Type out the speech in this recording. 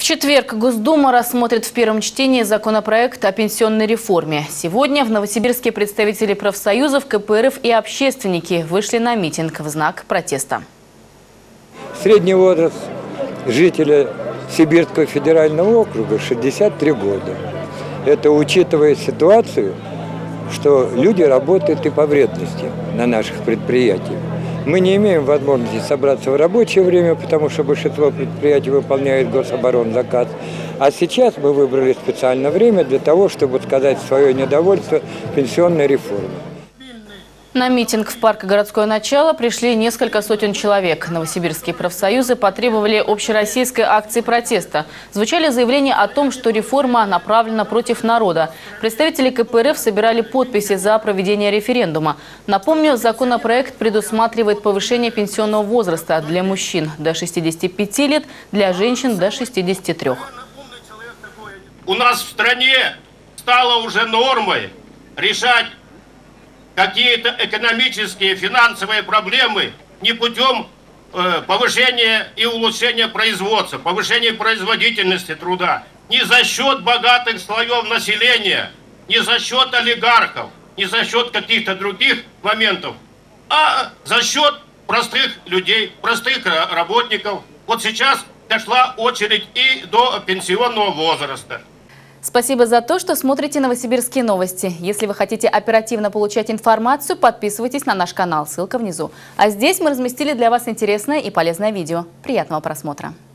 четверг Госдума рассмотрит в первом чтении законопроект о пенсионной реформе. Сегодня в Новосибирске представители профсоюзов, КПРФ и общественники вышли на митинг в знак протеста. Средний возраст жителя Сибирского федерального округа 63 года. Это учитывая ситуацию, что люди работают и по вредности на наших предприятиях. Мы не имеем возможности собраться в рабочее время, потому что большинство предприятий выполняет гособоронзаказ. А сейчас мы выбрали специальное время для того, чтобы сказать свое недовольство пенсионной реформой. На митинг в парк «Городское начало» пришли несколько сотен человек. Новосибирские профсоюзы потребовали общероссийской акции протеста. Звучали заявления о том, что реформа направлена против народа. Представители КПРФ собирали подписи за проведение референдума. Напомню, законопроект предусматривает повышение пенсионного возраста для мужчин до 65 лет, для женщин до 63. У нас в стране стало уже нормой решать какие-то экономические, финансовые проблемы не путем повышения и улучшения производства, повышения производительности труда, не за счет богатых слоев населения, не за счет олигархов, не за счет каких-то других моментов, а за счет простых людей, простых работников. Вот сейчас дошла очередь и до пенсионного возраста. Спасибо за то, что смотрите новосибирские новости. Если вы хотите оперативно получать информацию, подписывайтесь на наш канал. Ссылка внизу. А здесь мы разместили для вас интересное и полезное видео. Приятного просмотра.